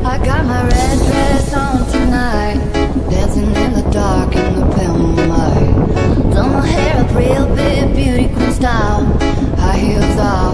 I got my red dress on tonight, dancing in the dark in the pale moonlight. Done my hair up real big, beauty queen style, high heels off.